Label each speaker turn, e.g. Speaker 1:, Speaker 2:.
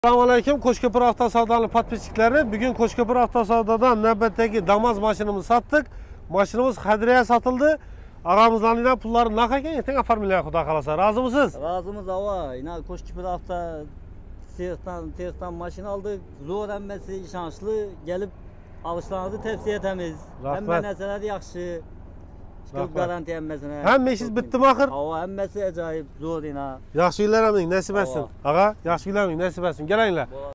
Speaker 1: Selamünaleyküm. Koçköprü Avtosavdalı patpiçikleri. Bugün Koçköprü Avtosavda'dan nöbetteki damaz maşinimizi sattık. Maşinimiz Kadriye'ye satıldı. Ağamızdan yine pulları nakayken yetin afarmilaya kuda kalasa. Razı mısınız?
Speaker 2: Razımız hava. Yine Koçköprü Avta tiyaktan maşin aldık. Zor emmesi şanslı. Gelip alışlarınızı tavsiye etemiz. Hem neseler yaxşı. Çok garanti emmesine.
Speaker 1: Hem meşiz bitti mi akır?
Speaker 2: Hava emmesi acayip zor yine.
Speaker 1: Yaxşı günler emin, nasip etsin. Ağa, yaxşı günler emin, nasip etsin. Gelin